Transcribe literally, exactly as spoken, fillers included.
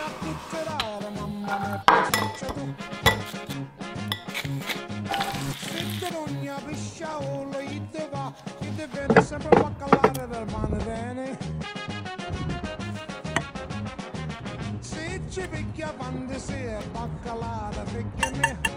a cuccerare, mamma mia, pasticcia tu. Se non ne piscia o lo ite va, ite viene sempre a calare del mane bene. Se ci picchia quando si è baccalata, perché me